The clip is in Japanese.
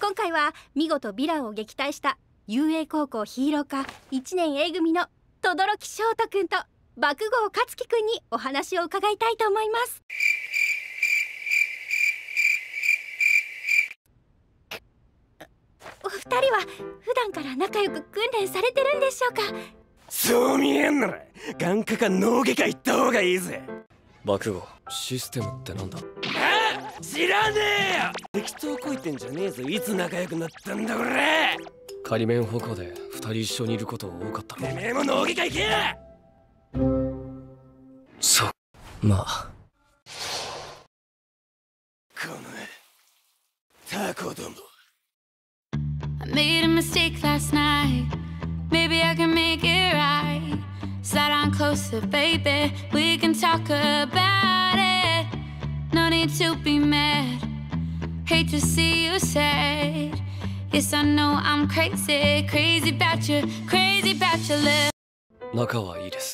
今回は見事ヴィランを撃退した雄英高校ヒーロー科1年 A 組の轟翔太くんと爆豪勝樹くんにお話を伺いたいと思います。お二人は普段から仲良く訓練されてるんでしょうか？ そう見えんなら眼科か脳外科行った方がいいぜ。 爆豪、システムってなんだ？ ああ、知らねえよ。適当こいてんじゃねえぞ。いつ仲良くなったんだこれ。 仮面歩行で2人一緒にいること多かったろ。 てめえも脳外科行け。 そう、まあこのタコども。 I made a mistake last night. Maybe I can make it right. Slide on closer, baby. We can talk about it. No need to be mad. Hate to see you sad. Yes, I know I'm crazy, crazy about you, crazy about your love. 仲はいいです。